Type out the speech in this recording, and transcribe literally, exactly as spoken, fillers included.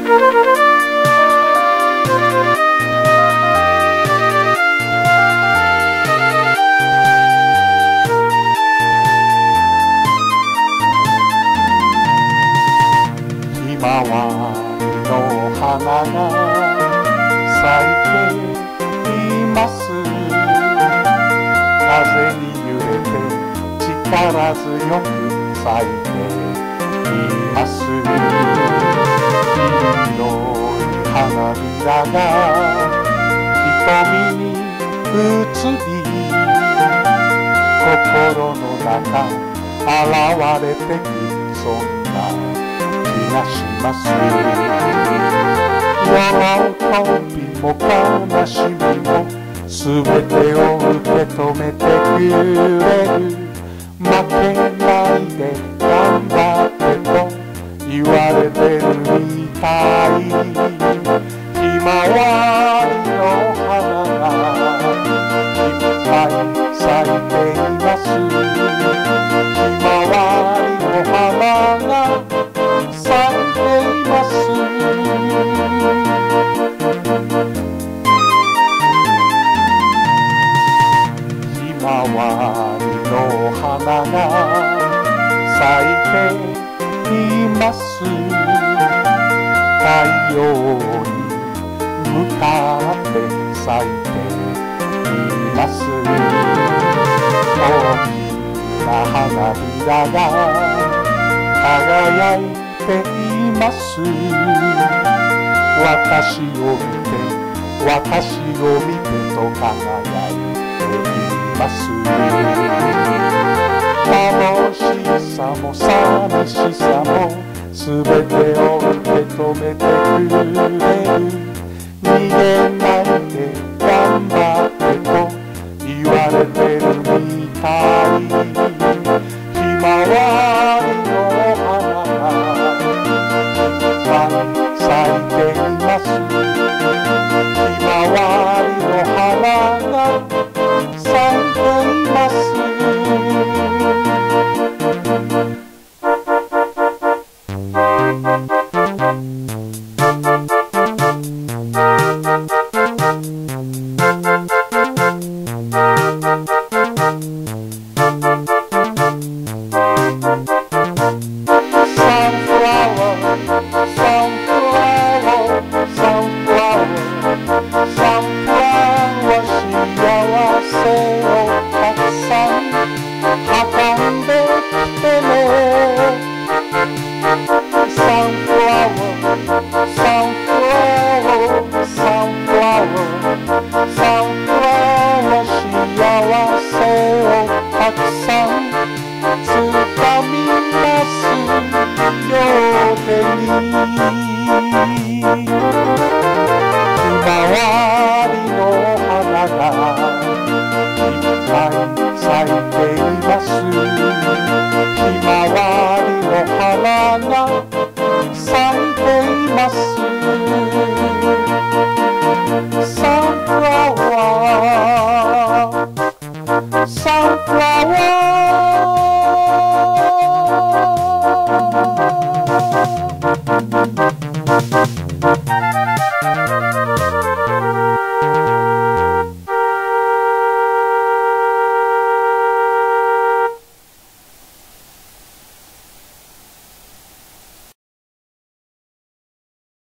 ひまわりの花が咲いています。風に揺れて力強く咲いています。黄色い花びらが瞳に映り、心の中現れてく、そんな気がします。喜びも悲しみもすべてを受け止めてくれる。負けないで頑張ってと言われてるみたい。ひまわりの花がいっぱい咲いています。ひまわりの花が咲いています。ひまわりの花が咲いています。太陽に向かって咲いています。大きな花びらが輝いています。私を見て私を見てと輝いています。楽しさも寂しさもすべてを受け止めてくれる。逃げないで頑張ってと言われてるみたい。ひまわりの花がいっぱい咲いています。ひまわりの花が咲いています。さ